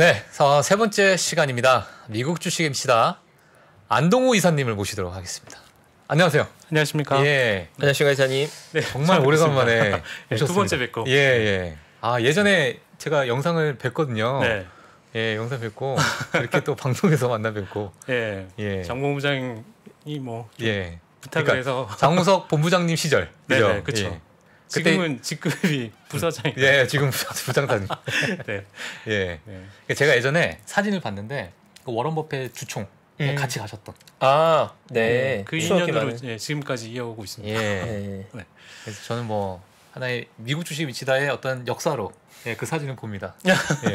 네, 세 번째 시간입니다. 미국 주식 MC다. 안동호 이사님을 모시도록 하겠습니다. 안녕하세요. 안녕하십니까. 예. 안녕하십니까 이사님. 네, 정말 오래간만에 네, 두 번째 뵙고. 예, 예. 아, 예전에 제가 영상을 뵀거든요. 네. 예, 영상 뵙고 이렇게 또 방송에서 만나 뵙고. 예. 예. 장 본부장이 뭐 예. 부탁을 그러니까 해서 장우석 본부장님 시절. 네, 그렇죠. 예. 지금은 직급이 부사장이. 예, 지금 부장단. 네. 예. 네. 제가 예전에 사진을 봤는데 그 워런 버핏 주총 같이 가셨던. 아, 네. 그 추억이 인연으로 많은. 예, 지금까지 이어오고 있습니다. 예. 네. 네. 그래서 저는 뭐 하나의 미국 주식 위치다의 어떤 역사로 예, 그 사진을 봅니다. 예.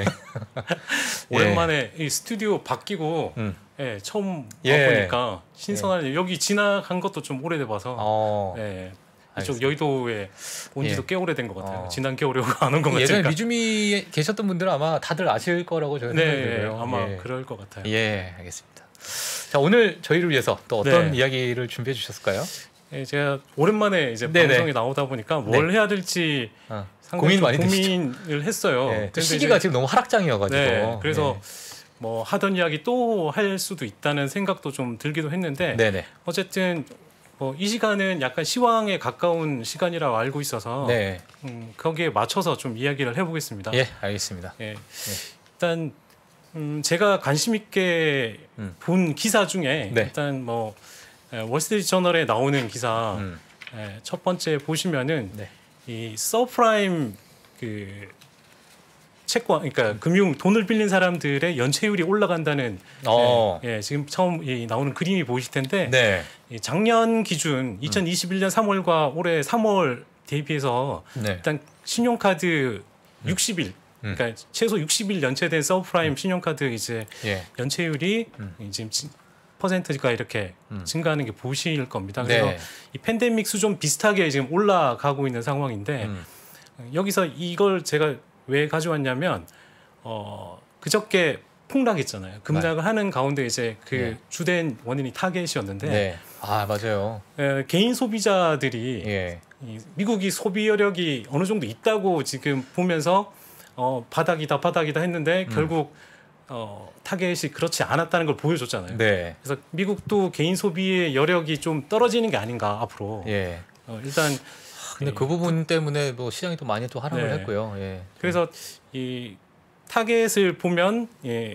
오랜만에 이 스튜디오 바뀌고 예, 처음 와보니까 신선하네요. 여기 지나간 것도 좀 오래돼 봐서 예, 이쪽 알겠습니다. 여의도에 온 지도 예. 꽤 오래된 것 같아요. 지난 겨울에 안 온 것 같으니까. 예전에 미주미에 계셨던 분들은 아마 다들 아실 거라고 저는 생각이 네, 들고요. 아마 예. 그럴 것 같아요. 예, 알겠습니다. 자, 오늘 저희를 위해서 또 어떤 네. 이야기를 준비해 주셨을까요? 예, 제가 오랜만에 이제 네네. 방송에 나오다 보니까 뭘 해야 될지 고민 상당히 많이 고민을 했어요. 예, 또 근데 시기가 이제, 지금 너무 하락장이어가지고. 네, 그래서 예. 뭐 하던 이야기 또 할 수도 있다는 생각도 좀 들기도 했는데 네네. 어쨌든 이 시간은 약간 시황에 가까운 시간이라고 알고 있어서 네. 거기에 맞춰서 좀 이야기를 해보겠습니다. 예, 알겠습니다. 예. 일단 제가 관심 있게 본 기사 중에 네. 일단 뭐 월스트리트 저널에 나오는 기사 첫 번째 보시면은 네. 이 서프라임 그 채권, 그러니까 금융 돈을 빌린 사람들의 연체율이 올라간다는 지금 처음 나오는 그림이 보이실 텐데 네. 이 작년 기준 2021년 3월과 올해 3월 대비해서 네. 일단 신용카드 60일 그러니까 최소 60일 연체된 서브프라임 신용카드 이제 예. 연체율이 지금 퍼센트가 이렇게 증가하는 게 보실 겁니다. 그래서 네. 이 팬데믹 수준 비슷하게 지금 올라가고 있는 상황인데 여기서 이걸 제가 왜 가져왔냐면 그저께 폭락했잖아요. 급락을 하는 가운데 이제 그 네. 주된 원인이 타겟이었는데 네. 아, 맞아요. 개인 소비자들이 예. 이 미국이 소비 여력이 어느 정도 있다고 지금 보면서 바닥이다 했는데 결국 타겟이 그렇지 않았다는 걸 보여줬잖아요. 네. 그래서 미국도 개인 소비의 여력이 좀 떨어지는 게 아닌가 앞으로. 예. 일단 근데 그 부분 때문에 뭐 시장이 또 많이 또 하락을 네. 했고요. 예. 그래서 이 타겟을 보면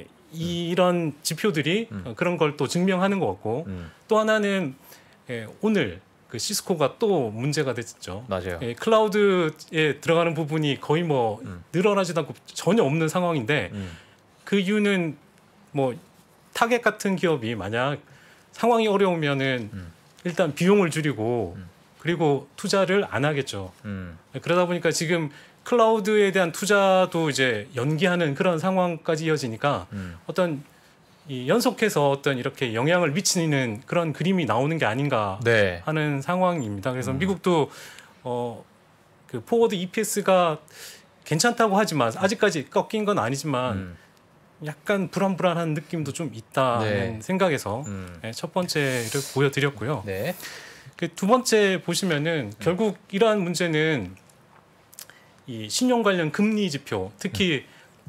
이런 지표들이 그런 걸 또 증명하는 것 같고 또 하나는 오늘 그 시스코가 또 문제가 됐죠. 맞아요. 클라우드에 들어가는 부분이 거의 뭐 늘어나지도 않고 전혀 없는 상황인데 그 이유는 뭐 타겟 같은 기업이 만약 상황이 어려우면은 일단 비용을 줄이고 그리고 투자를 안 하겠죠. 그러다 보니까 지금 클라우드에 대한 투자도 이제 연기하는 그런 상황까지 이어지니까 어떤 이 연속해서 어떤 이렇게 영향을 미치는 그런 그림이 나오는 게 아닌가 네. 하는 상황입니다. 그래서 미국도 그 포워드 EPS가 괜찮다고 하지만 아직까지 꺾인 건 아니지만 약간 불안한 느낌도 좀 있다는 네. 생각에서 첫 번째를 보여드렸고요. 네. 그 두 번째 보시면은 결국 이러한 문제는 이 신용 관련 금리 지표, 특히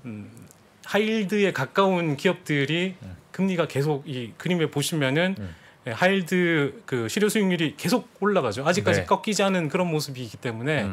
하이힐드에 가까운 기업들이 금리가 계속 이 그림에 보시면은 하이힐드 그 실효 수익률이 계속 올라가죠. 아직까지 네. 꺾이지 않은 그런 모습이기 때문에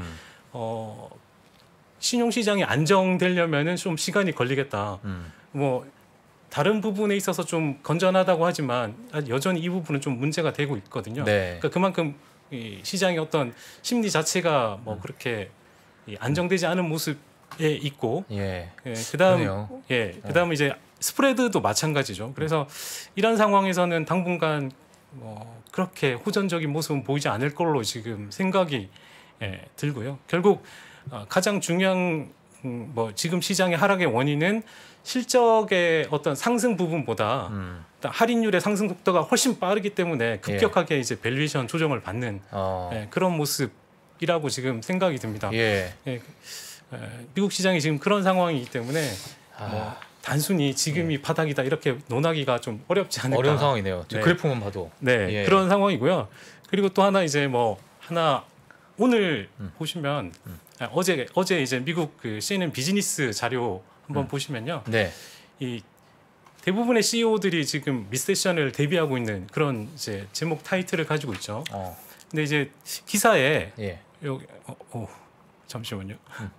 신용 시장이 안정되려면은 좀 시간이 걸리겠다. 뭐 다른 부분에 있어서 좀 건전하다고 하지만 여전히 이 부분은 좀 문제가 되고 있거든요. 네. 그러니까 그만큼 이 시장의 어떤 심리 자체가 뭐 그렇게 안정되지 않은 모습에 있고, 예. 그다음 그러네요. 그다음 이제 스프레드도 마찬가지죠. 그래서 이런 상황에서는 당분간 그렇게 호전적인 모습은 보이지 않을 걸로 지금 생각이 들고요. 결국 가장 중요한 뭐 지금 시장의 하락의 원인은 실적의 어떤 상승 부분보다 할인율의 상승 속도가 훨씬 빠르기 때문에 급격하게 이제 밸류에이션 조정을 받는 그런 모습이라고 지금 생각이 듭니다. 미국 시장이 지금 그런 상황이기 때문에 뭐 단순히 지금이 바닥이다 이렇게 논하기가 좀 어렵지 않을까. 어려운 상황이네요. 네. 그래프만 봐도. 네, 그런 상황이고요. 그리고 또 하나 이제 뭐 하나 오늘 보시면 어제 이제 미국 그 CNN 비즈니스 자료 한번 보시면요. 네. 이 대부분의 CEO들이 지금 리세션을 대비하고 있는 그런 이제 제목 타이틀을 가지고 있죠. 근데 이제 기사에 예. 여기 잠시만요.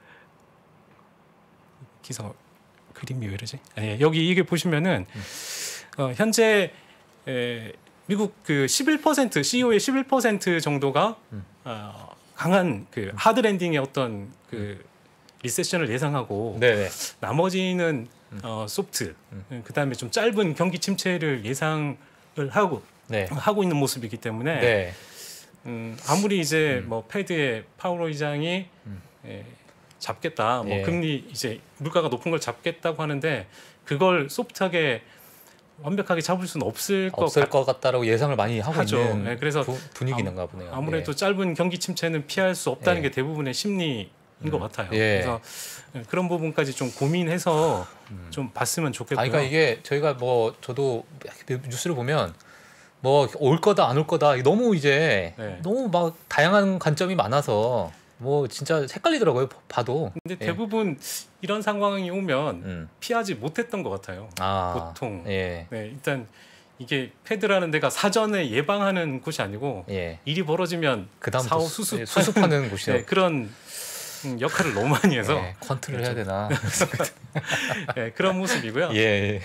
기사 그림이 왜 이러지? 아니, 여기 이게 보시면은 현재 미국 그 11% CEO의 11% 정도가 강한 그 하드 랜딩의 어떤 그 리세션을 예상하고 네네. 나머지는 소프트 그다음에 좀 짧은 경기 침체를 예상을 하고 네. 하고 있는 모습이기 때문에 네. 아무리 이제 뭐 페드의 파월 의장이 잡겠다, 뭐 예. 금리 이제 물가가 높은 걸 잡겠다고 하는데 그걸 소프트하게 완벽하게 잡을 수는 없을 것 같다라고 예상을 많이 하고 하죠. 있는 네, 그래서 분위기인가 보네요. 아무래도 짧은 경기 침체는 피할 수 없다는 예. 게 대부분의 심리인 것 같아요. 예. 그래서 그런 부분까지 좀 고민해서 좀 봤으면 좋겠고요. 그러니까 이게 저희가 뭐 저도 뉴스를 보면 뭐 올 거다 안 올 거다 너무 이제 네. 너무 막 다양한 관점이 많아서 뭐 진짜 헷갈리더라고요. 봐도. 근데 예. 대부분 이런 상황이 오면 피하지 못했던 것 같아요. 보통. 예. 네, 일단 이게 패드라는 데가 사전에 예방하는 곳이 아니고 예. 일이 벌어지면 그다음 사후 수습하는 곳이요. 네, 그런 역할을 너무 많이 해서 예, 컨트롤 해야 되나. 네, 그런 모습이고요. 예.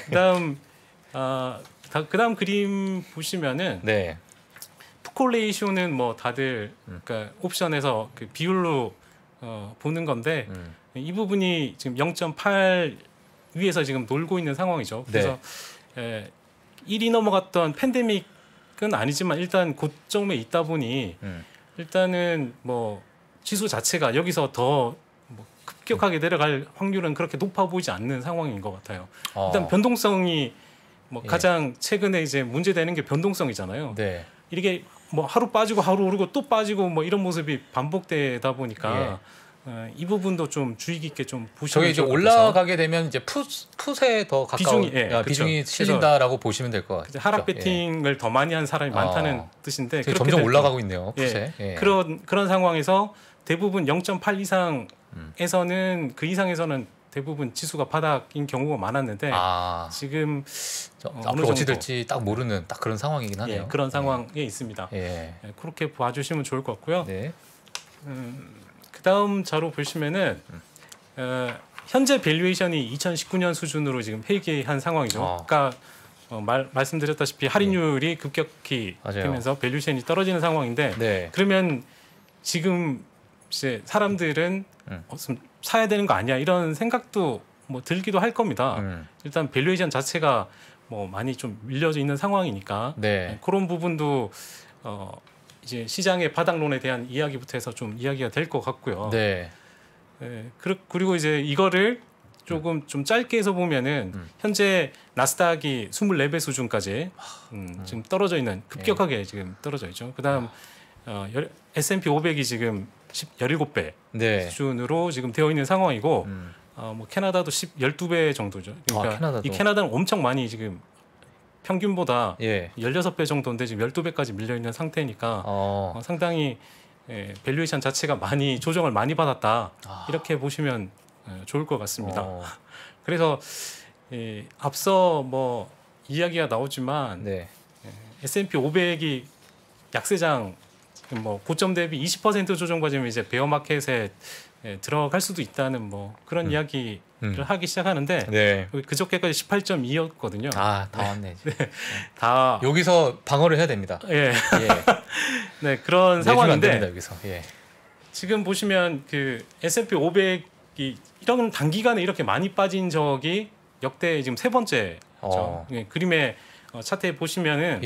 그다음 그림 보시면은 네. 푸콜레이쇼는 뭐 다들 그러니까 옵션에서 그 비율로 보는 건데 이 부분이 지금 0.8 위에서 지금 놀고 있는 상황이죠. 그래서 1이 넘어갔던 팬데믹은 아니지만 일단 고점에 있다 보니 일단은 뭐 지수 자체가 여기서 더 뭐 급격하게 내려갈 확률은 그렇게 높아 보이지 않는 상황인 것 같아요. 일단 변동성이 뭐 가장 최근에 이제 문제되는 게 변동성이잖아요. 네. 이게 뭐 하루 빠지고 하루 오르고 또 빠지고 뭐 이런 모습이 반복되다 보니까 이 부분도 좀 주의 깊게 좀 보시면 저게 이제 좋을 것 같아서. 올라가게 되면 이제 풋에 더 가까운 비중이 실린다라고 보시면 될 것 같아요. 하락 배팅을 더 많이 한 사람이 많다는 뜻인데 그렇게 점점 올라가고 있네요. 풋에. 그런 상황에서 대부분 0.8 이상에서는 그 이상에서는 대부분 지수가 바닥인 경우가 많았는데 지금 앞으로 어찌 될지 딱 모르는 딱 그런 상황이긴 하네요. 예, 그런 상황에 있습니다. 그렇게 봐주시면 좋을 것 같고요. 네. 그다음 자료 보시면은 현재 밸류에이션이 2019년 수준으로 지금 회귀한 상황이죠. 아까 말씀드렸다시피 할인율이 급격히 되면서 밸류에이션이 떨어지는 상황인데 그러면 지금 이제 사람들은 사야 되는 거 아니야 이런 생각도 뭐 들기도 할 겁니다. 일단 밸류에이션 자체가 뭐 많이 좀 밀려져 있는 상황이니까 그런 부분도 이제 시장의 바닥론에 대한 이야기부터 해서 좀 이야기가 될 것 같고요. 그리고 이제 이거를 조금 좀 짧게 해서 보면은 현재 나스닥이 24배 수준까지 지금 떨어져 있는 급격하게 지금 떨어져 있죠. 그다음 S&P 500이 지금 17배 수준으로 지금 되어 있는 상황이고 뭐 캐나다도 12배 정도죠. 그러니까 이 캐나다는 엄청 많이 지금 평균보다 16배 정도인데 지금 12배까지 밀려 있는 상태니까 상당히 밸류에이션 자체가 많이 조정을 많이 받았다. 이렇게 보시면 좋을 것 같습니다. 그래서 앞서 뭐 이야기가 나오지만 S&P 500이 약세장 뭐 고점 대비 20% 조정 과정이 이제 베어 마켓에 들어갈 수도 있다는 뭐 그런 이야기를 하기 시작하는데 그저께까지 18.2였거든요. 다 왔네. 다 여기서 방어를 해야 됩니다. 네, 그런 상황인데 됩니다, 여기서. 지금 보시면 그 S&P 500이 이런 단기간에 이렇게 많이 빠진 적이 역대 지금 세 번째죠. 그림의 차트에 보시면은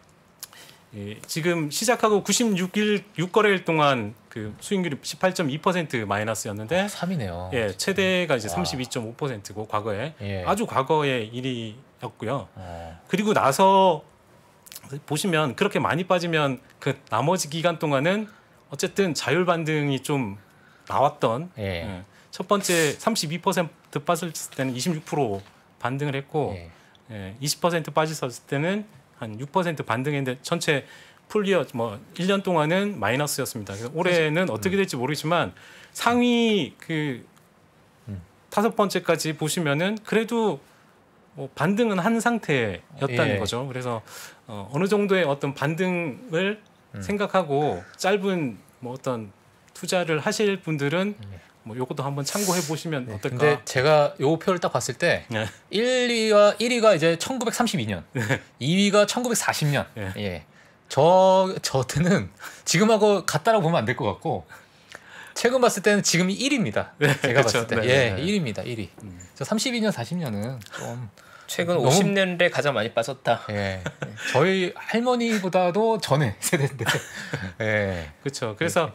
지금 시작하고 96일 6거래일 동안 그 수익률이 18.2% 마이너스였는데 3이네요. 최대가 이제 32.5%고 과거에 아주 과거의 일이었고요. 그리고 나서 보시면 그렇게 많이 빠지면 그 나머지 기간 동안은 어쨌든 자율 반등이 좀 나왔던 첫 번째 32% 빠졌을 때는 26% 반등을 했고 20% 빠졌을 때는 한 6% 반등했는데 전체 풀리어 뭐 1년 동안은 마이너스였습니다. 그래서 올해는 어떻게 될지 모르지만 상위 그 5번째까지 보시면은 그래도 뭐 반등은 한 상태였다는 예. 거죠. 그래서 어느 정도의 어떤 반등을 생각하고 짧은 뭐 어떤 투자를 하실 분들은 뭐 요것도 한번 참고해 보시면 어떨까? 근데 제가 요 표를 딱 봤을 때 네. 1위가 이제 1932년, 2위가 1940년. 예. 예. 저 때는 지금하고 같다라고 보면 안 될 것 같고 최근 봤을 때는 지금이 1위입니다. 제가 봤을 때. 그렇죠. 예, 네. 1위입니다. 1위. 저 32년, 40년은 좀 최근 너무- 50년대 가장 많이 빠졌다. 예. 저희 할머니보다도 전에 세대인데. 예. 그렇죠. 그래서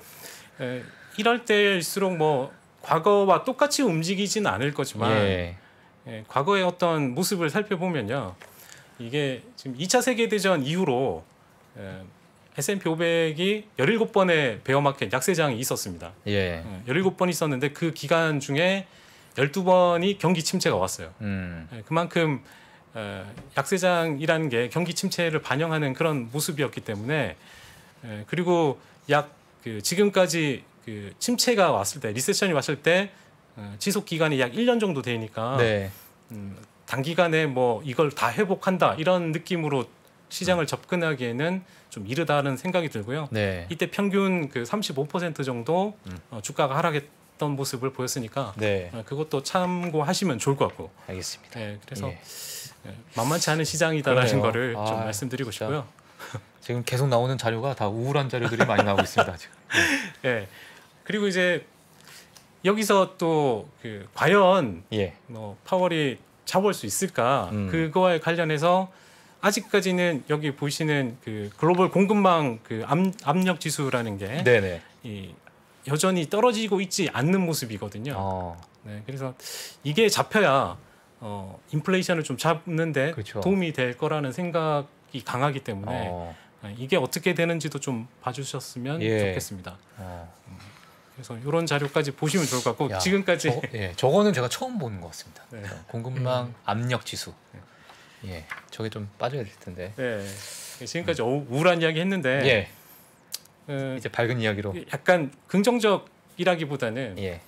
이럴 때일수록 뭐 과거와 똑같이 움직이지는 않을 거지만 예. 과거의 어떤 모습을 살펴보면요. 이게 지금 2차 세계대전 이후로 S&P 500이 17번의 베어마켓 약세장이 있었습니다. 예. 17번 있었는데 그 기간 중에 12번이 경기 침체가 왔어요. 그만큼 약세장이라는 게 경기 침체를 반영하는 그런 모습이었기 때문에 그리고 지금까지 그 침체가 왔을 때 리세션이 왔을 때 지속 기간이 약 1년 정도 되니까 네. 단기간에 뭐 이걸 다 회복한다 이런 느낌으로 시장을 접근하기에는 좀 이르다는 생각이 들고요. 네. 이때 평균 그 35% 정도 주가가 하락했던 모습을 보였으니까 네. 그것도 참고하시면 좋을 것 같고. 알겠습니다. 그래서 예. 만만치 않은 시장이다라는 그러네요. 거를 좀 아, 말씀드리고 진짜. 싶고요. 지금 계속 나오는 자료가 다 우울한 자료들이 많이 나오고 있습니다. 지금. 예. 그리고 이제 여기서 또 그 과연 예. 뭐 파월이 잡을 수 있을까? 그거에 관련해서 아직까지는 여기 보시는 그 글로벌 공급망 그 압력 지수라는 게 네네. 여전히 떨어지고 있지 않는 모습이거든요. 네, 그래서 이게 잡혀야 인플레이션을 좀 잡는데 그렇죠. 도움이 될 거라는 생각이 강하기 때문에 이게 어떻게 되는지도 좀 봐주셨으면 예. 좋겠습니다. 그래서 이런 자료까지 보시면 좋을 것 같고 야, 지금까지 저거는 제가 처음 보는 것 같습니다. 네. 공급망 압력 지수. 예, 저게 좀 빠져야 될 텐데. 네, 지금까지 우울한 이야기 했는데 예, 이제 밝은 이야기로. 약간 긍정적이라기보다는 예,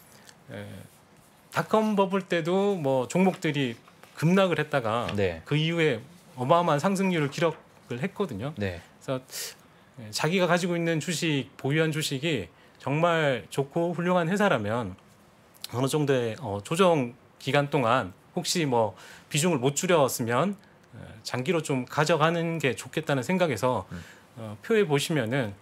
닷컴 버블 때도 뭐 종목들이 급락을 했다가 네, 그 이후에 어마어마한 상승률을 기록을 했거든요. 네, 그래서 자기가 가지고 있는 주식, 보유한 주식이 정말 좋고 훌륭한 회사라면 어느 정도의 조정 기간 동안 혹시 뭐 비중을 못 줄였으면 장기로 좀 가져가는 게 좋겠다는 생각에서 표에 보시면은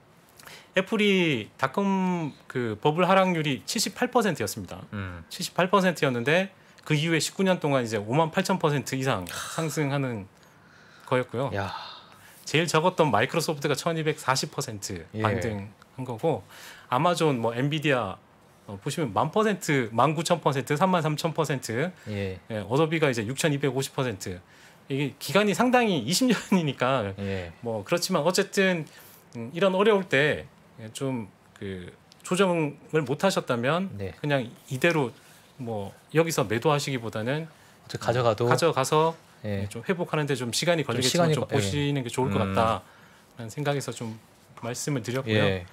애플이 닷컴 그 버블 하락률이 78%였습니다. 78%였는데 그 이후에 19년 동안 이제 58,000% 이상 상승하는 거였고요. 야, 제일 적었던 마이크로소프트가 1240% 예. 반등한 거고 아마존 뭐 엔비디아 보시면 1000%, 19,000%, 33,000%, 예, 어도비가 이제 6,250%. 이게 기간이 상당히 20년이니까 예, 뭐 그렇지만 어쨌든 이런 어려울 때 좀 그 조정을 못 하셨다면 네. 그냥 이대로 뭐 여기서 매도하시기보다는 어떻게 가져가도 가져가서 예, 좀 회복하는데 좀 시간이 걸리겠지만 시간이 좀 거- 예. 보시는 게 좋을 것 같다라는 생각에서 좀 말씀을 드렸고요. 예,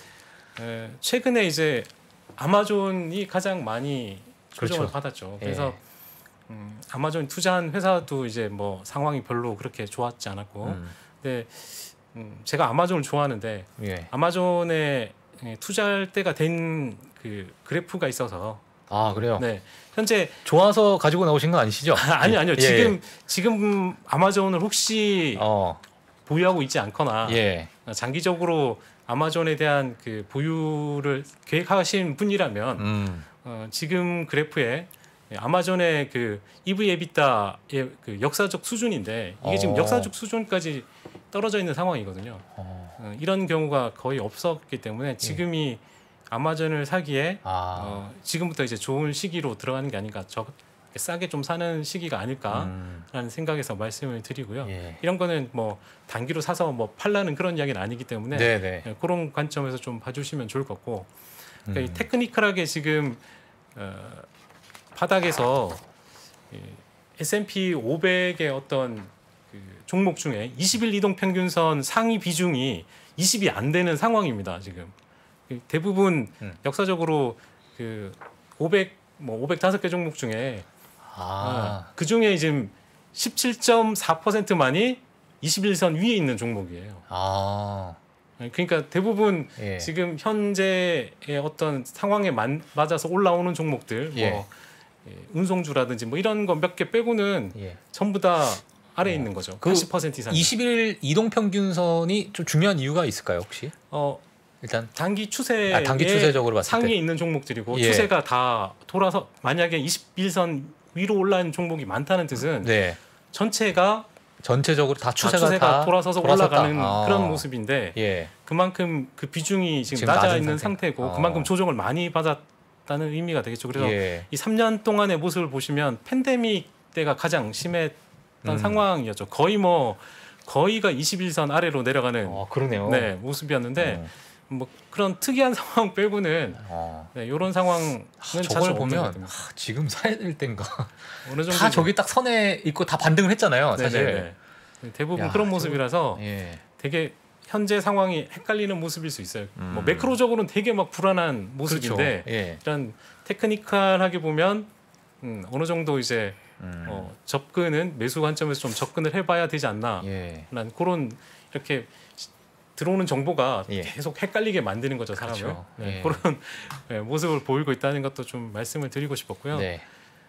최근에 이제 아마존이 가장 많이 조정을 그렇죠. 받았죠. 예. 그래서 아마존 투자한 회사도 이제 뭐 상황이 별로 그렇게 좋았지 않았고, 근데 제가 아마존을 좋아하는데 예. 아마존에 투자할 때가 된 그 그래프가 있어서 아 그래요. 네 현재 좋아서 가지고 나오신 거 아니시죠? 아니요 예, 지금 아마존을 혹시 보유하고 있지 않거나 예, 장기적으로 아마존에 대한 그 보유를 계획하신 분이라면 지금 그래프에 아마존의 그 EV 에비타의 그 역사적 수준인데 이게 지금 역사적 수준까지 떨어져 있는 상황이거든요. 이런 경우가 거의 없었기 때문에 지금이 아마존을 사기에 지금부터 이제 좋은 시기로 들어가는 게 아닌가, 싸게 좀 사는 시기가 아닐까라는 생각에서 말씀을 드리고요. 예. 이런 거는 뭐 단기로 사서 뭐 팔라는 그런 이야기는 아니기 때문에 네네. 그런 관점에서 좀 봐주시면 좋을 것 같고, 그러니까 이 테크니컬하게 지금 바닥에서 S&P 500의 어떤 그 종목 중에 20일 이동 평균선 상위 비중이 20이 안 되는 상황입니다. 지금 대부분 역사적으로 그 505개 종목 중에 그 중에 지금 17.4%만이 21선 위에 있는 종목이에요. 그러니까 대부분 예. 지금 현재의 어떤 상황에 맞아서 올라오는 종목들, 예. 뭐 운송주라든지 뭐 이런 거 몇 개 빼고는 예. 전부 다 아래에 있는 거죠. 그 80% 이상. 20일 이동 평균선이 좀 중요한 이유가 있을까요, 혹시? 일단 단기 추세에 단기 추세적으로 봤을 상위에 때 있는 종목들이고 예. 추세가 다 돌아서 만약에 21선 위로 올라온 종목이 많다는 뜻은 네. 전체가 전체적으로 다 추세가 다 돌아서서 돌아섰다. 올라가는 그런 모습인데 예. 그만큼 그 비중이 지금 지금 낮아 낮은 있는 상태. 상태고 그만큼 조정을 많이 받았다는 의미가 되겠죠. 그래서 예. 이 3년 동안의 모습을 보시면 팬데믹 때가 가장 심했던 상황이었죠. 거의가 21선 아래로 내려가는 그러네요. 네, 모습이었는데 뭐 그런 특이한 상황 빼고는 네, 이런 상황은 저걸 보면 지금 사야 될 때인가 어느 정도 다 저기 딱 선에 있고 다 반등을 했잖아요. 사실 네네네. 대부분 그런 모습이라서 예. 되게 현재 상황이 헷갈리는 모습일 수 있어요. 뭐 매크로적으로는 되게 막 불안한 모습인데 그렇죠. 예. 이런 테크니컬하게 보면 어느 정도 이제 접근은 매수 관점에서 좀 접근을 해봐야 되지 않나. 예. 난 그런 이렇게 들어오는 정보가 예. 계속 헷갈리게 만드는 거죠, 사람을. 그렇죠. 네, 예. 그런 모습을 보이고 있다는 것도 좀 말씀을 드리고 싶었고요. 네.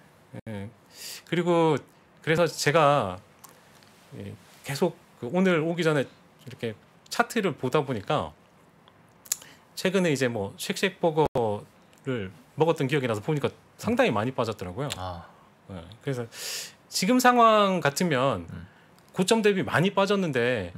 그리고 그래서 제가 계속 오늘 오기 전에 이렇게 차트를 보다 보니까 최근에 이제 뭐 쉑쉑버거를 먹었던 기억이 나서 보니까 상당히 많이 빠졌더라고요. 그래서 지금 상황 같으면 고점 대비 많이 빠졌는데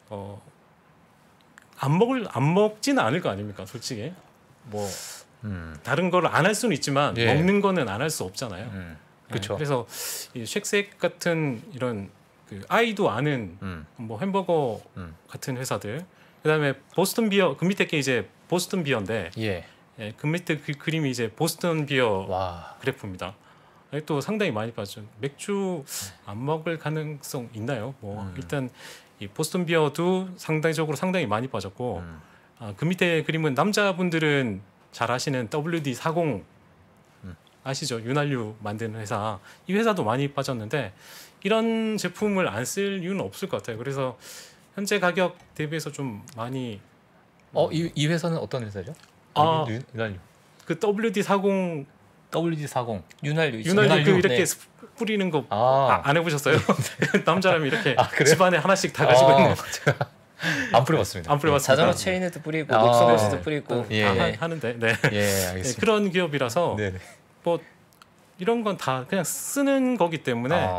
안 먹지는 않을 거 아닙니까, 솔직히. 뭐 다른 걸 안 할 수는 있지만 예. 먹는 거는 안 할 수 없잖아요. 그렇죠. 그래서 이 쉑쉑 같은 이런 그 아이도 아는 뭐 햄버거 같은 회사들, 그다음에 보스턴 비어, 그 밑에 게 이제 보스턴 비어인데 예. 그 밑에 그 그림이 이제 보스턴 비어 와. 그래프입니다. 또 상당히 많이 빠졌죠. 맥주 안 먹을 가능성 있나요? 뭐 일단 이 보스턴 비어도 상당히 많이 빠졌고 그 밑에 그림은 남자분들은 잘 아시는 WD-40 아시죠? 윤활유 만드는 회사. 이 회사도 많이 빠졌는데 이런 제품을 안 쓸 이유는 없을 것 같아요. 그래서 현재 가격 대비해서 좀 많이 이 회사는 어떤 회사죠? 윤활유. 그 WD-40 WD-40 윤활유 그 이렇게 네. 뿌리는 거 안 해보셨어요? 남자라면 이렇게 그래요? 집안에 하나씩 다 가지고 있는 거. 안 뿌려봤습니다. 안 뿌려봤습니다. 자전거 체인에도 뿌리고 녹성옷에도 네. 뿌리고 예. 다 하는데 네. 예, 알겠습니다. 네, 그런 기업이라서 네네. 뭐 이런 건 다 그냥 쓰는 거기 때문에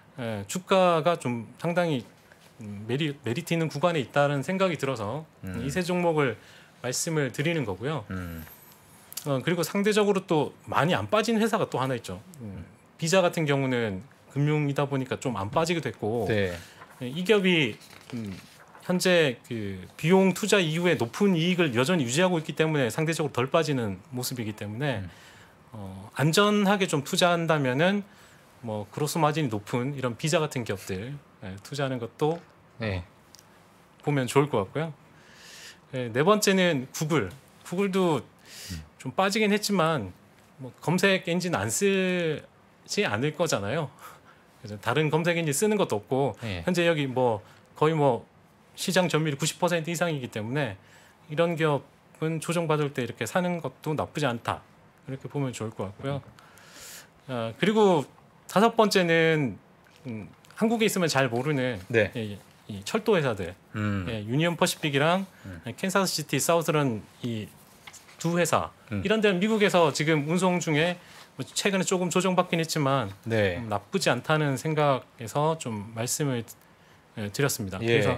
주가가 좀 상당히 메리트 있는 구간에 있다는 생각이 들어서 이 세 종목을 말씀을 드리는 거고요. 그리고 상대적으로 또 많이 안 빠진 회사가 또 하나 있죠. 비자 같은 경우는 금융이다 보니까 좀 안 빠지기도 했고 네. 이 기업이 현재 그 비용 투자 이후에 높은 이익을 여전히 유지하고 있기 때문에 상대적으로 덜 빠지는 모습이기 때문에 안전하게 좀 투자한다면은 뭐 그로스 마진이 높은 이런 비자 같은 기업들 투자하는 것도 네. 보면 좋을 것 같고요. 네 번째는 구글도 좀 빠지긴 했지만 뭐 검색 엔진 안 쓰지 않을 거잖아요. 그래서 다른 검색 엔진 쓰는 것도 없고 네. 현재 여기 뭐 거의 뭐 시장 점유율 90% 이상이기 때문에 이런 기업은 조정받을 때 이렇게 사는 것도 나쁘지 않다. 이렇게 보면 좋을 것 같고요. 그리고 다섯 번째는 한국에 있으면 잘 모르는 네. 이 철도 회사들, 유니언 퍼시픽이랑 캔사스시티 사우스런 이 두 회사 이런 데는 미국에서 지금 운송 중에 뭐 최근에 조금 조정받긴 했지만 네. 나쁘지 않다는 생각에서 좀 말씀을 드렸습니다. 예. 그래서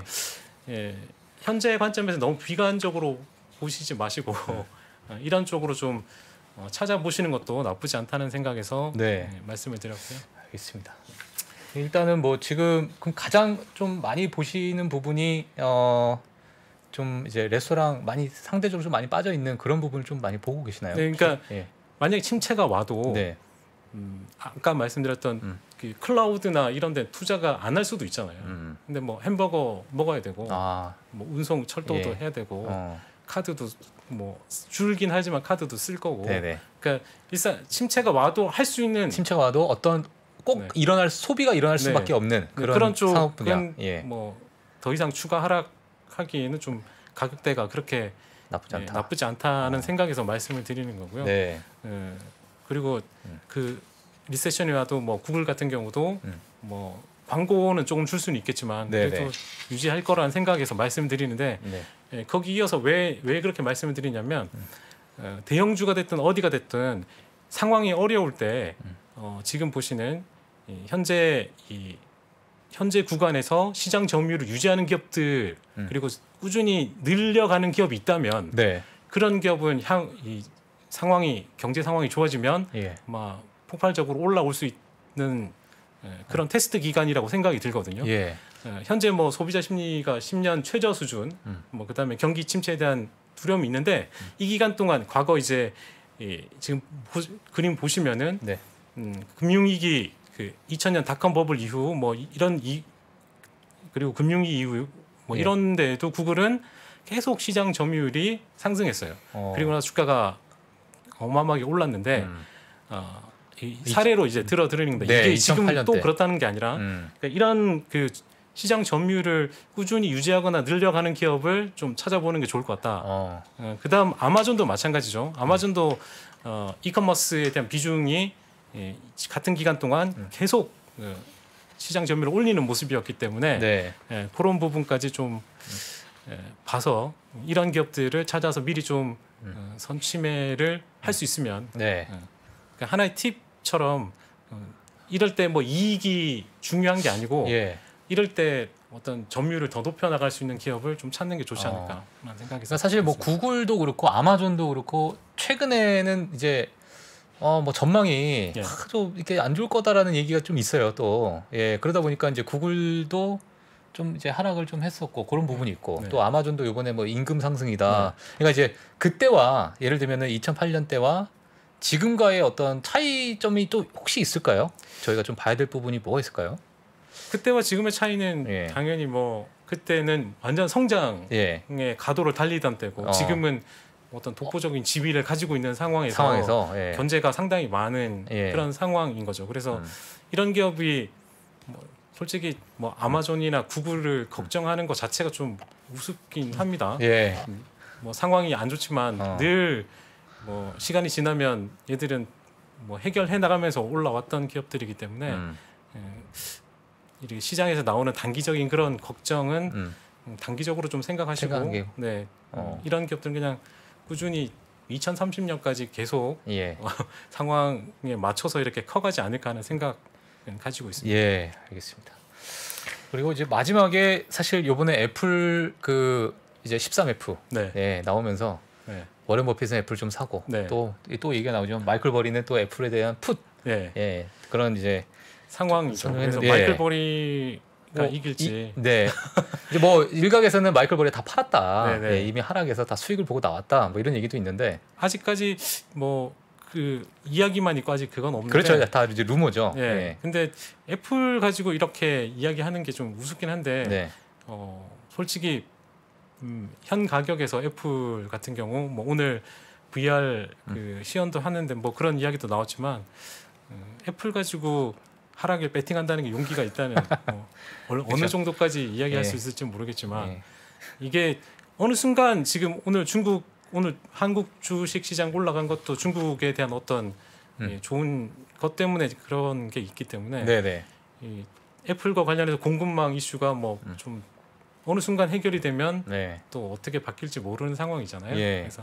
현재 관점에서 너무 비관적으로 보시지 마시고 이런 쪽으로 좀 찾아보시는 것도 나쁘지 않다는 생각에서 네. 말씀을 드렸고요. 알겠습니다. 일단은 뭐 지금 그럼 가장 좀 많이 보시는 부분이 좀 이제 레스토랑 많이 상대적으로 좀 많이 빠져 있는 그런 부분을 좀 많이 보고 계시나요? 네, 그러니까 예. 만약에 침체가 와도 네. 아까 말씀드렸던 그 클라우드나 이런 데 투자가 안 할 수도 있잖아요. 근데 뭐 햄버거 먹어야 되고 뭐 운송 철도도 예. 해야 되고 카드도 뭐 줄긴 하지만 카드도 쓸 거고. 네네. 그러니까 일단 침체가 와도 할 수 있는 침체가 와도 어떤 꼭 네. 일어날 소비가 일어날 수밖에 없는 그런 산업 분야. 쪽은 예. 뭐 더 이상 추가 하락하기에는 좀 가격대가 그렇게 나쁘지 않다. 나쁘지 않다는 생각에서 말씀을 드리는 거고요. 네. 그리고 그 리세션이 와도 뭐 구글 같은 경우도 음. 뭐 광고는 조금 줄 수는 있겠지만 네네. 그래도 유지할 거라는 생각에서 말씀드리는데 네. 거기 이어서 왜 그렇게 말씀을 드리냐면 대형주가 됐든 어디가 됐든 상황이 어려울 때 지금 보시는 현재 구간에서 시장 점유율을 유지하는 기업들 그리고 꾸준히 늘려가는 기업이 있다면 네. 그런 기업은 이 경제 상황이 좋아지면 예. 아마 폭발적으로 올라올 수 있는 그런 테스트 기간이라고 생각이 들거든요. 예. 현재 뭐 소비자 심리가 10년 최저 수준, 뭐 그다음에 경기 침체에 대한 두려움이 있는데 이 기간 동안 과거 이제 지금 그림 보시면은 네. 금융위기 그 2000년 닷컴 버블 이후 뭐 그리고 금융위기 이후 뭐 예. 이런 데에도 구글은 계속 시장 점유율이 상승했어요. 그리고 나서 주가가 어마어마하게 올랐는데 이 사례로 이제 들어드리는 건데 네, 이게 지금 2008년 또 때. 그렇다는 게 아니라 그러니까 이런 그 시장 점유율을 꾸준히 유지하거나 늘려가는 기업을 좀 찾아보는 게 좋을 것 같다. 그다음 아마존도 마찬가지죠. 아마존도 이커머스에 대한 비중이 같은 기간 동안 계속 시장 점유율을 올리는 모습이었기 때문에 네. 그런 부분까지 좀 봐서 이런 기업들을 찾아서 미리 좀 선취매를 할 수 있으면 네. 그러니까 하나의 팁처럼 이럴 때 뭐 이익이 중요한 게 아니고 예. 이럴 때 어떤 점유율을 더 높여 나갈 수 있는 기업을 좀 찾는 게 좋지 않을까라는 생각이 그러니까 사실 뭐 구글도 그렇고 아마존도 그렇고 최근에는 이제 뭐 전망이 예. 좀 이렇게 안 좋을 거다라는 얘기가 좀 있어요 또. 예. 그러다 보니까 이제 구글도 좀 이제 하락을 좀 했었고 그런 부분이 있고 네. 또 아마존도 이번에 뭐 임금 상승이다. 그러니까 이제 그때와 예를 들면은 2008년 때와 지금과의 어떤 차이점이 또 혹시 있을까요? 저희가 좀 봐야 될 부분이 뭐가 있을까요? 그때와 지금의 차이는 예. 당연히 뭐 그때는 완전 성장의 예. 가도를 달리던 때고 지금은 어떤 독보적인 지위를 가지고 있는 상황에서 예. 견제가 상당히 많은 예. 그런 상황인 거죠. 그래서 이런 기업이 뭐 솔직히 뭐 아마존이나 구글을 걱정하는 것 자체가 좀 우습긴 합니다. 예. 뭐 상황이 안 좋지만 늘 뭐 시간이 지나면 얘들은 뭐 해결해 나가면서 올라왔던 기업들이기 때문에 이렇게 시장에서 나오는 단기적인 그런 걱정은 단기적으로 좀 생각하시고 생각하게. 네 이런 기업들은 그냥 꾸준히 2030년까지 계속 예. 상황에 맞춰서 이렇게 커가지 않을까 하는 생각은 가지고 있습니다. 예, 알겠습니다. 그리고 이제 마지막에 사실 요번에 애플 그 이제 13F 네. 예, 나오면서 네. 워렌 버핏은 애플 좀 사고 네. 또 얘기가 나오죠. 마이클 버리는 또 애플에 대한 풋 네. 예, 그런 이제 상황이죠. 그래서 예. 마이클 버리가 뭐 이길지. 네. 이제 뭐 일각에서는 마이클 버리 다 팔았다. 네네. 예, 이미 하락해서 다 수익을 보고 나왔다. 뭐 이런 얘기도 있는데 아직까지 뭐 그 이야기만 있고 아직 그건 없는데. 그렇죠. 다 이제 루머죠. 예. 예. 근데 애플 가지고 이렇게 이야기하는 게 좀 우습긴 한데 네. 솔직히 현 가격에서 애플 같은 경우 뭐 오늘 VR 그 시연도 하는데 뭐 그런 이야기도 나왔지만 애플 가지고 하락을 배팅한다는 게 용기가 있다는 어느 정도까지 이야기할 예. 수 있을지 모르겠지만 예. 이게 어느 순간 지금 오늘 한국 주식 시장 올라간 것도 중국에 대한 어떤 좋은 것 때문에 그런 게 있기 때문에 네, 네. 이 애플과 관련해서 공급망 이슈가 뭐 좀 어느 순간 해결이 되면 네. 또 어떻게 바뀔지 모르는 상황이잖아요. 예. 그래서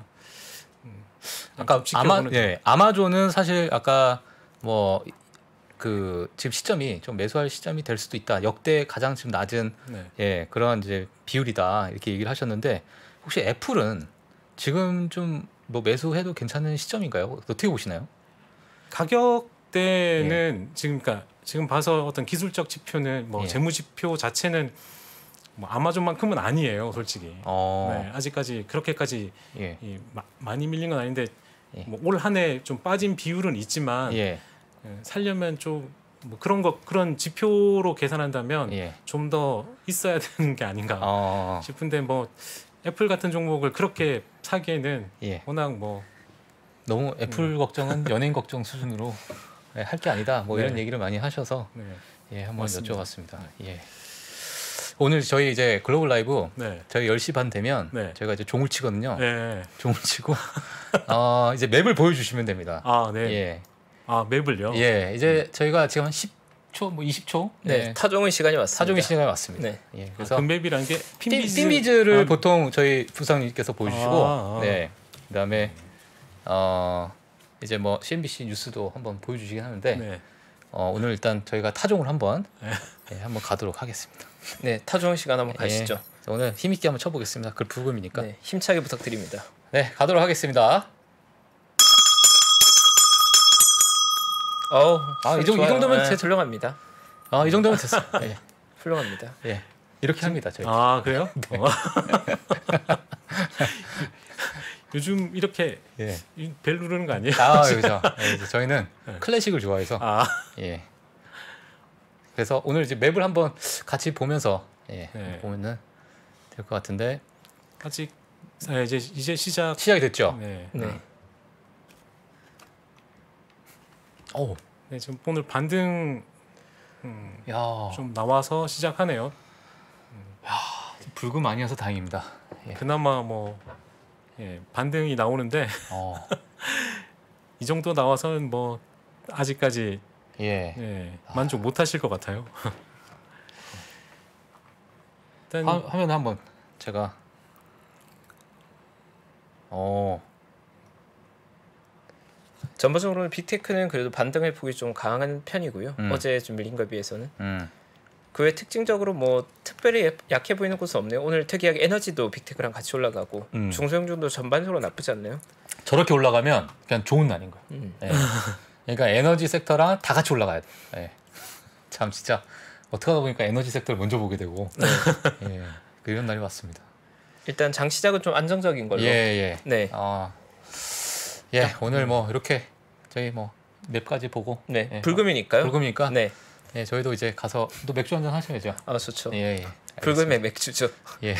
아까 아마존은 사실 아까 뭐 그 지금 시점이 좀 매수할 시점이 될 수도 있다. 역대 가장 지금 낮은 네. 예, 그런 이제 비율이다. 이렇게 얘기를 하셨는데 혹시 애플은 지금 좀 뭐 매수해도 괜찮은 시점인가요? 어떻게 보시나요? 가격대는 지금 봐서 어떤 기술적 지표는 뭐 예. 재무 지표 자체는 뭐 아마존만큼은 아니에요, 솔직히. 네, 아직까지 그렇게까지 예. 많이 밀린 건 아닌데 예. 뭐 올 한 해 좀 빠진 비율은 있지만 예. 살려면 좀 뭐 그런 지표로 계산한다면 예. 좀 더 있어야 되는 게 아닌가 싶은데 뭐 애플 같은 종목을 그렇게 사기에는 예. 워낙 뭐 너무 애플 걱정은 연예인 걱정 수준으로 할 게 아니다. 뭐 네. 이런 얘기를 많이 하셔서 네. 예, 한번 맞습니다. 여쭤봤습니다. 예. 오늘 저희 이제 글로벌 라이브 네. 저희 10시 반 되면 네. 저희가 이제 종을 치거든요. 네. 종을 치고 이제 맵을 보여주시면 됩니다. 아, 네. 예. 아, 맵을요? 예, 이제 저희가 지금 한 10초, 뭐 20초 네, 타종의 시간이 왔습니다. 사종의 시간이 왔습니다. 네. 예, 그래서 그래서 맵이라는 게 핀비즈를 보통 저희 부상님께서 보여주시고, 아. 네, 그다음에 이제 뭐 CNBC 뉴스도 한번 보여주시긴 하는데, 네. 오늘 일단 저희가 타종을 한번 네. 한번 가도록 하겠습니다. 네, 타종의 시간 한번 가시죠. 예, 오늘 힘있게 한번 쳐보겠습니다. 그 불금이니까. 네, 힘차게 부탁드립니다. 네, 가도록 하겠습니다. 이 정도면 제- 훌륭합니다. 이 정도면 됐어요. 예, 훌륭합니다. 예, 이렇게 합니다. 저희. 아, 그래요? 요즘 이렇게 예. 벨 누르는 거 아니에요? 그렇죠. 예, 이제 저희는 네. 클래식을 좋아해서. 아, 예. 그래서 오늘 이제 맵을 한번 같이 보면서 네. 보면은 될 것 같은데 아직 이제 시작. 시작이 됐죠. 네. 네. 오, 네, 지금 오늘 반등 야, 좀 나와서 시작하네요. 불금 아니어서 다행입니다. 예. 그나마 뭐 반등이 나오는데 어, 이 정도 나와서는 뭐 아직까지 예. 만족 못 하실 것 같아요. 일단 화면 한번 제가 전반적으로 빅테크는 그래도 반등의 폭이 좀 강한 편이고요. 음. 어제 좀 밀린 거에 비해서는. 음. 그 외 특징적으로 뭐 특별히 약해 보이는 곳은 없네요. 오늘 특이하게 에너지도 빅테크랑 같이 올라가고 중소형주도 전반적으로 나쁘지 않네요. 저렇게 올라가면 그냥 좋은 날인 거예요. 음. 예. 그러니까 에너지 섹터랑 다 같이 올라가야 돼. 예. 참 진짜 어떻게 하다 보니까 에너지 섹터를 먼저 보게 되고 예. 이런 날이 왔습니다. 일단 장 시작은 좀 안정적인 걸로. 예. 네. 오늘 뭐 이렇게 저희 뭐 맵까지 보고 네. 예. 불금이니까요. 불금이니까 네. 예, 저희도 이제 가서 또 맥주 한잔 하셔야죠. 좋죠. 예. 불금의 맥주죠. 예.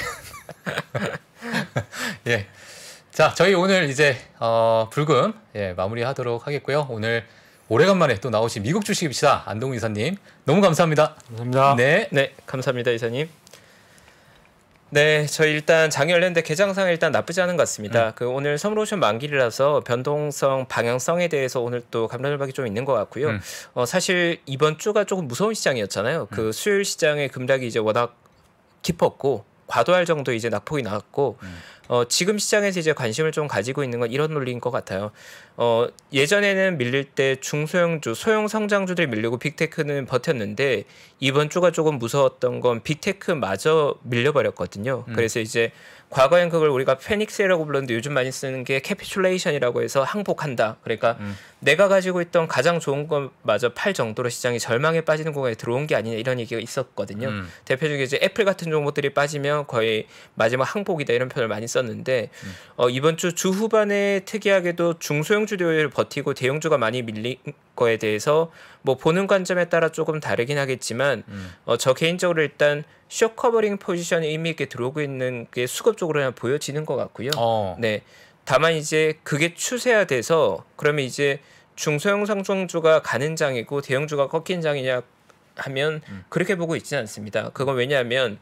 예. 자, 저희 오늘 이제 불금 마무리하도록 하겠고요. 오늘 오래간만에 또 나오신 미국 주식입시다 안동훈 이사님 너무 감사합니다. 감사합니다. 네. 네, 감사합니다, 이사님. 네, 저희 일단 장이 열렸는데 개장상 일단 나쁘지 않은 것 같습니다. 그 오늘 서머로션 만기라서 변동성, 방향성에 대해서 오늘 또 감론을박이 좀 있는 것 같고요. 사실 이번 주가 조금 무서운 시장이었잖아요. 그 수요일 시장의 급락이 이제 워낙 깊었고 과도할 정도 이제 낙폭이 나왔고 지금 시장에서 이제 관심을 좀 가지고 있는 건 이런 논리인 것 같아요. 예전에는 밀릴 때 중소형주, 소형 성장주들이 밀리고 빅테크는 버텼는데 이번 주가 조금 무서웠던 건 빅테크마저 밀려버렸거든요. 그래서 이제 과거엔 그걸 우리가 페닉스라고 불렀는데 요즘 많이 쓰는 게 캐피슐레이션이라고 해서 항복한다. 그러니까 내가 가지고 있던 가장 좋은 것마저 팔 정도로 시장이 절망에 빠지는 공간에 들어온 게 아니냐 이런 얘기가 있었거든요. 대표적으로 이제 애플 같은 종목들이 빠지면 거의 마지막 항복이다 이런 표현을 많이 썼는데 이번 주 후반에 특이하게도 중소형주들 버티고 대형주가 많이 밀린 거에 대해서 뭐 보는 관점에 따라 조금 다르긴 하겠지만 저 개인적으로 일단 쇼 커버링 포지션에 의미 있게 들어오고 있는 게 수급적으로 그냥 보여지는 것 같고요. 네. 다만 이제 그게 추세화돼서 그러면 이제 중소형 상종주가 가는 장이고 대형주가 꺾인 장이냐 하면 그렇게 보고 있지는 않습니다. 그건 왜냐하면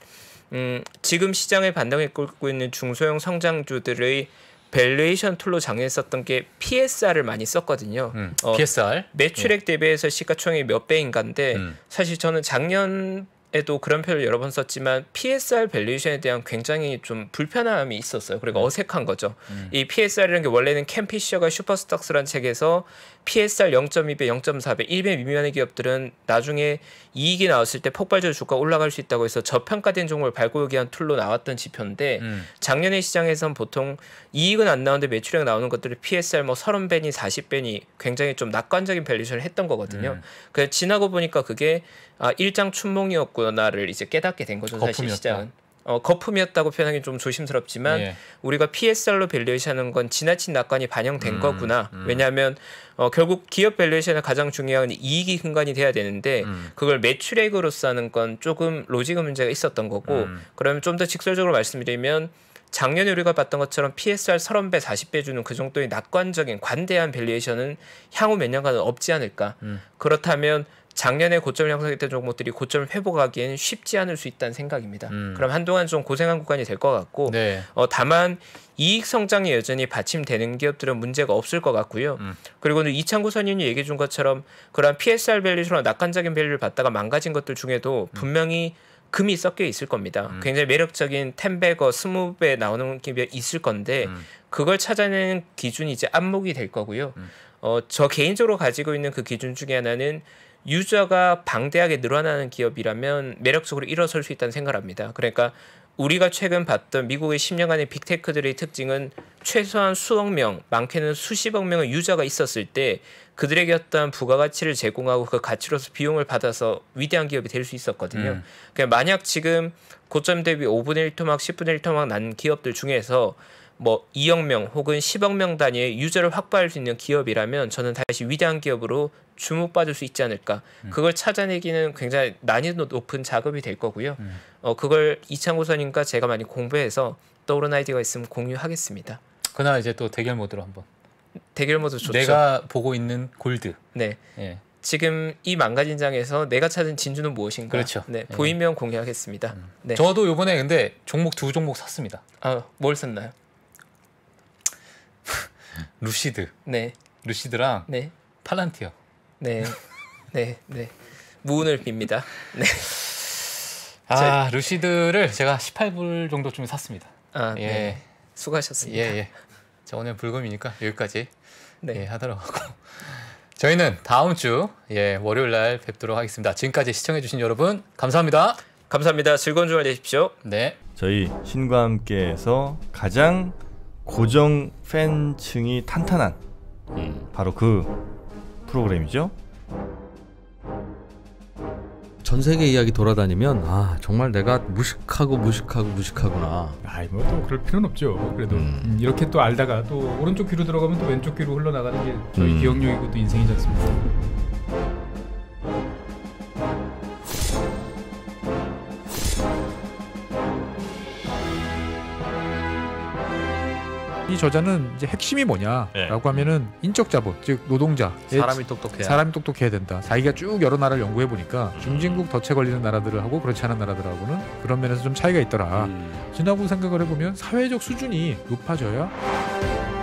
지금 시장의 반등을 끌고 있는 중소형 성장주들의 밸류에이션 툴로 작년했었던 게 PSR을 많이 썼거든요. PSR 매출액 대비해서 시가총액이 몇 배인가인데 사실 저는 작년에도 그런 표현을 여러 번 썼지만 PSR 밸류에이션에 대한 굉장히 좀 불편함이 있었어요. 그리고 어색한 거죠. 이 PSR이라는 게 원래는 캔 피셔가 슈퍼스톡스라는 책에서 PSR 0.2배, 0.4배, 1배 미만의 기업들은 나중에 이익이 나왔을 때 폭발적으로 주가 올라갈 수 있다고 해서 저평가된 종목을 발굴하기 위한 툴로 나왔던 지표인데 작년의 시장에서는 보통 이익은 안 나오는데 매출액 나오는 것들을 PSR 뭐 30배니 40배니 굉장히 좀 낙관적인 밸류션을 했던 거거든요. 그래서 지나고 보니까 그게 일장 춘몽이었구나를 이제 깨닫게 된 거죠. 사실 거품이었다. 시장은. 거품이었다고 표현하기 좀 조심스럽지만 우리가 PSR로 밸류에이션하는 건 지나친 낙관이 반영된 거구나. 왜냐하면 결국 기업 밸류에이션의 가장 중요한 이익이 근간이 돼야 되는데 그걸 매출액으로 쓰는 건 조금 로직의 문제가 있었던 거고 그러면 좀 더 직설적으로 말씀드리면 작년에 우리가 봤던 것처럼 PSR 30배, 40배 주는 그 정도의 낙관적인 관대한 밸류에이션은 향후 몇 년간은 없지 않을까. 그렇다면 작년에 고점을 형성했던 종목들이 고점을 회복하기에는 쉽지 않을 수 있다는 생각입니다. 그럼 한동안 좀 고생한 구간이 될 것 같고 네. 다만 이익 성장이 여전히 받침되는 기업들은 문제가 없을 것 같고요. 그리고 이창구 선임이 얘기해 준 것처럼 그런 PSR 밸류처럼 낙관적인 밸류를 받다가 망가진 것들 중에도 분명히 금이 섞여 있을 겁니다. 굉장히 매력적인 10배거, 20배 나오는 기업이 있을 건데 그걸 찾아내는 기준이 이제 안목이 될 거고요. 저 개인적으로 가지고 있는 그 기준 중에 하나는 유저가 방대하게 늘어나는 기업이라면 매력적으로 일어설 수 있다는 생각을 합니다. 그러니까 우리가 최근 봤던 미국의 10년간의 빅테크들의 특징은 최소한 수억 명, 많게는 수십억 명의 유저가 있었을 때 그들에게 어떤 부가가치를 제공하고 그 가치로서 비용을 받아서 위대한 기업이 될 수 있었거든요. 그러니까 만약 지금 고점 대비 5분의 1토막, 10분의 1토막 난 기업들 중에서 뭐 2억 명 혹은 10억 명 단위의 유저를 확보할 수 있는 기업이라면 저는 다시 위대한 기업으로 주목받을 수 있지 않을까. 그걸 찾아내기는 굉장히 난이도 높은 작업이 될 거고요. 그걸 이창호 선임과 제가 많이 공부해서 떠오른 아이디어가 있으면 공유하겠습니다. 그날 이제 또 대결 모드로 한번. 대결 모드 좋죠. 내가 보고 있는 골드. 네. 예. 지금 이 망가진 장에서 내가 찾은 진주는 무엇인가. 그렇죠. 네. 보이면 공유하겠습니다. 네. 저도 요번에 근데 두 종목 샀습니다. 뭘 샀나요? 루시드. 네. 루시드랑 네. 팔란티어. 네. 네. 네. 무운을 빕니다. 네. 루시드를 제가 18불 정도쯤에 샀습니다. 네. 예. 수고하셨습니다. 예. 자, 오늘 불금이니까 여기까지 네. 하도록 하고 저희는 다음 주 월요일 날 뵙도록 하겠습니다. 지금까지 시청해 주신 여러분 감사합니다. 감사합니다. 즐거운 주말 되십시오. 네. 저희 신과 함께해서 가장 고정 팬층이 탄탄한 바로 그 프로그램이죠. 전 세계 이야기 돌아다니면 정말 내가 무식하구나. 뭐 또 그럴 필요는 없죠. 그래도 이렇게 또 알다가 또 오른쪽 귀로 들어가면 또 왼쪽 귀로 흘러나가는 게 저희 기억력이고 또 인생이지 않습니까? 이 저자는 이제 핵심이 뭐냐라고 하면은 인적 자본, 즉 노동자, 사람이 똑똑해야 된다. 자기가 쭉 여러 나라를 연구해 보니까 중진국 덫에 걸리는 나라들하고 그렇지 않은 나라들하고는 그런 면에서 좀 차이가 있더라. 지나고 생각을 해보면 사회적 수준이 높아져야